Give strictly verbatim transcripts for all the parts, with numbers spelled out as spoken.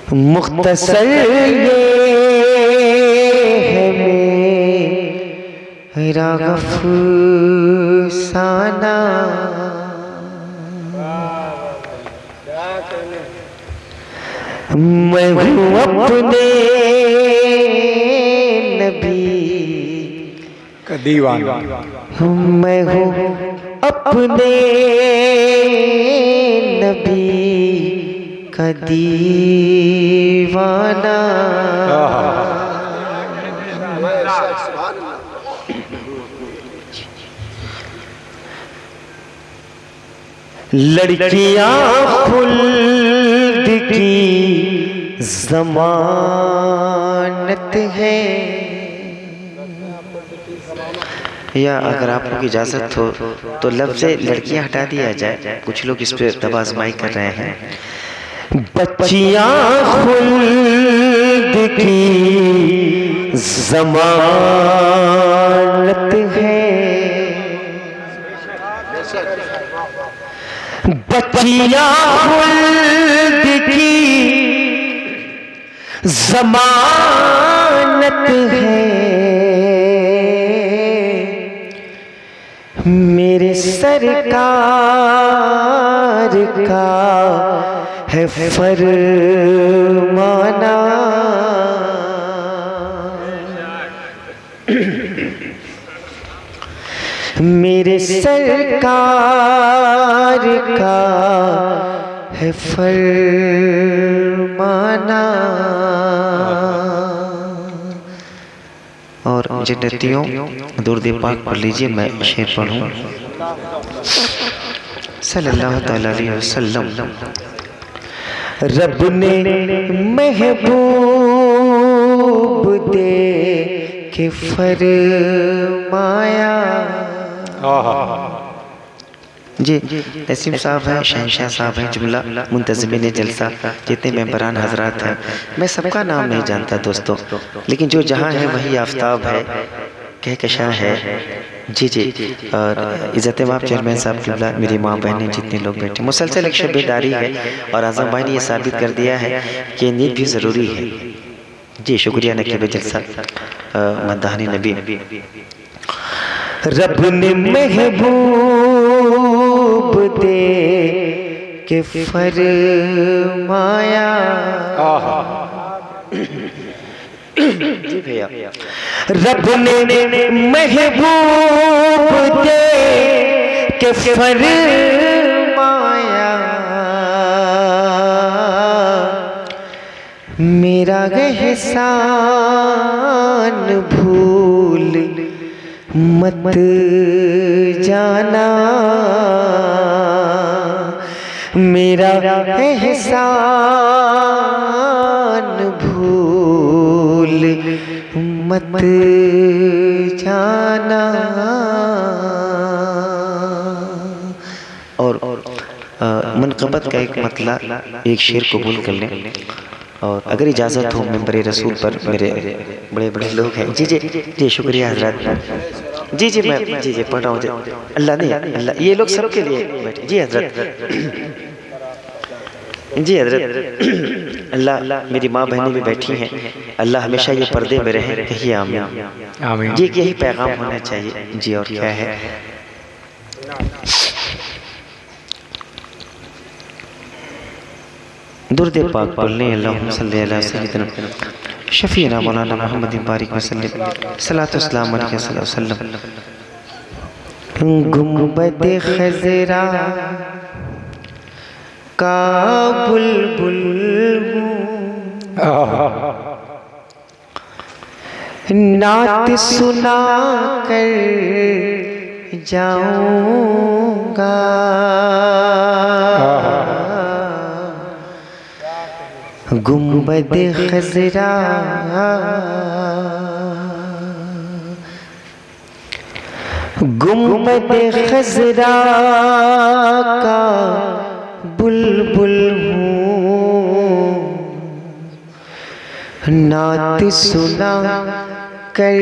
मुख्तसर ये है मेरा अफसाना, मैं हूँ अपने नबी का दीवाना, मैं हूँ अपने नबी का दीवाना। लड़कियां खुल्द की ज़मानत है, या अगर आप लोग की इजाज़त हो तो लफ्ज़ से लड़कियां हटा दिया जाए, कुछ लोग इस पे दबा आजमाई कर रहे हैं। बच्चियां खुल्द की ज़मानत है, बच्चियां खुल्द की ज़मानत है, मेरे सरकार का है फरमाना। मेरे सरकार का है फरमाना। और जन्नतियों दुरूद पाक पढ़ लीजिए, मैं शेर पढ़ूं। सल्लल्लाहु तआला अलैहि वसल्लम। रब ने महबूब दे के फरमाया। जी नसीम साहब हैं, शहनशाह साहब हैं, जुमला मुंतज़िमीन जलसा, जितने मेंबरान हजरात हैं, मैं सबका नाम नहीं जानता दोस्तों, लेकिन जो जहाँ है वही आफ्ताब है, कहकशां है। जी जी और इज़्ज़त माप चेयरमैन साहब किबला, मेरी माँ बहनें, जितने लोग बैठे, मुसलसल एक शबेदारी है। और आज़म भाई ने ये साबित कर दिया है कि नींद भी ज़रूरी है। जी शुक्रिया नकीब जलसा मदहानी नबी। रब ने महबूब दे के फरमाया। जी भैया, रब ने महबूब दे के फरमाया, मेरा एहसान भूल मत जाना, मेरा एहसान भूल मत जाना। और मनक़बत का एक मतला एक शेर कबूल कर लें। और अगर इजाज़त हो मेंबर रसूल पर मेरे बड़े बड़े लोग हैं। जी जी जी शुक्रिया हजरत। जी जी मैं जी जी पढ़ रहा हूँ। अल्लाह नहीं अल्लाह, ये लोग सबके लिए बैठे। जी हजरत, जी हजरत। अल्लाह, मेरी माँ बहनें भी बैठी हैं, अल्लाह हमेशा ये पर्दे में रहें, कहिए आमीन आमीन। जी यही पैगाम होना चाहिए। जी और क्या है, दुरूद पाक पढ़ने। अल्लाहुम्मा सल्ली अला सय्यिदिना शफीना मौलाना मुहम्मद बारिक वसल्लम सल्लल्लाहु अलैहि वसल्लम। गुंबद खज़रा का बुलबुल हूँ, नात सुना कर जाऊंगा, गुंबद खज़रा गुंबद खज़रा का बुलबुल हूँ, नात सुना कर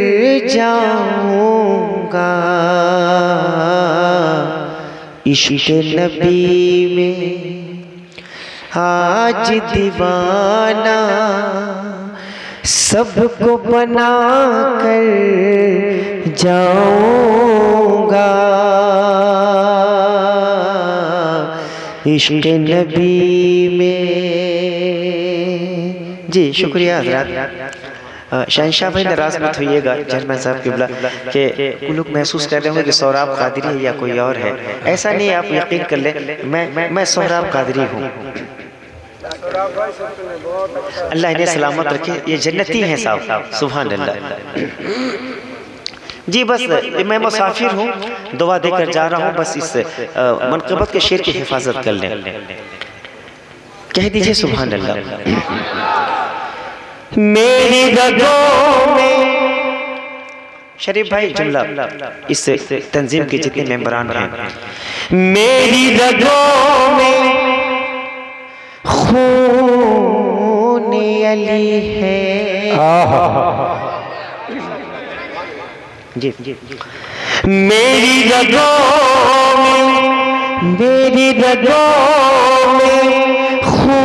जाऊंगा, इश्क़ नबी में आज दीवाना सबको बना कर जाऊंगा। इश्क नबी में। जी शुक्रिया हज़रात। शहंशाह भाई नाराज मत होइएगा चेयरमैन साहब किबला के लोग महसूस कर रहे होंगे कि सोहराब कादरी है या कोई और है। ऐसा नहीं, आप यकीन कर ले, मैं मैं सोहराब कादरी हूँ। अल्लाह इन्हें सलामत रखे, ये जन्नती हैं साहब, सुभान अल्लाह। जी बस मैं मुसाफिर हूँ, दुआ देकर जा रहा हूँ, बस इस मनक़बत के शेर की हिफाजत कर लें। कह दीजिए सुभान अल्लाह। मेरी रगों में, शरीफ भाई जुमला इस तंजीम के जितने मेंबरान हैं, मेरी रगों में खून अली है। जी मेरी रगों में, मेरी रगों में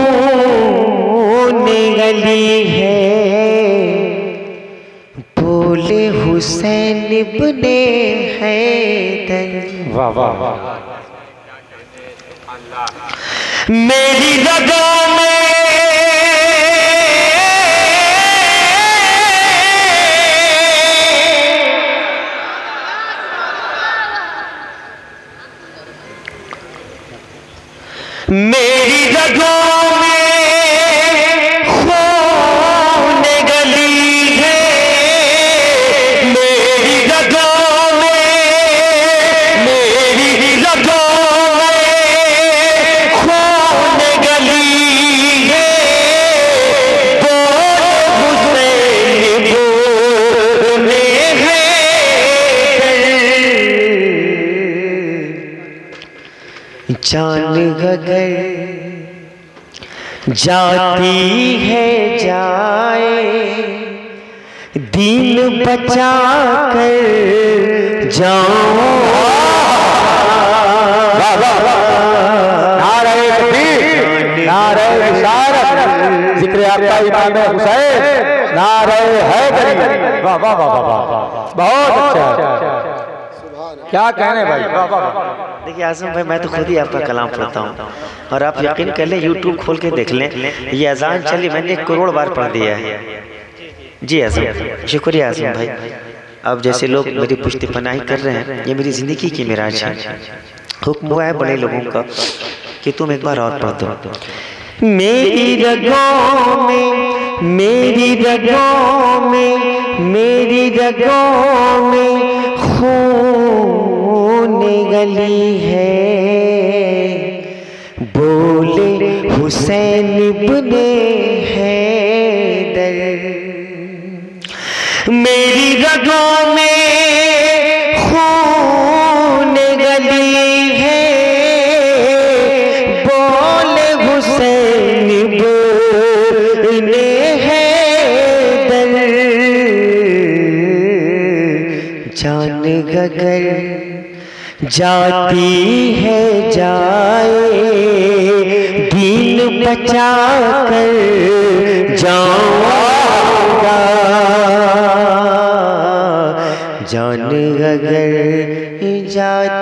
खून अली है। बोले हुसैन इब्ने हैदर। वाह वाह वाह। मेरी रगों में मेरी रगों में खून गली है। मेरी रगों में, मेरी रगों में खून गली है। बोल हुसैन बोले हैं, जान अगर जाती है जाए, दीन बचा कर जाऊं। नारे तकबीर, नारे रिसालत, जिक्र आपका इमाम हुसैन, नारे हैदरी। वाह वाह वाह वाह, बहुत अच्छा, क्या कहने भाई। देखिए आज़म भाई, मैं तो खुद ही आपका कलाम पढ़ता हूँ और आप यकीन कर लें, यूट्यूब खोल के देख लें, ये अजान चली मैंने एक करोड़ बार पढ़ दिया है। जी आज़म, शुक्रिया आज़म भाई। अब जैसे लोग मेरी पुश्ती पनाही कर रहे हैं, ये मेरी ज़िंदगी की मिराज है। हुक्म हुआ है बड़े लोगों का कि तुम एक बार और पढ़ दो। मेरी रगों में, मेरी रगों में, मेरी रगों में खून गली है। बोले हुसैन इब्ने हैदर। मेरी रगों में खून गली है। बोले हुसैन इब्ने हैदर। जान अगर जाती है जाए, दीन बचा कर जाऊंगा। जान अगर जाती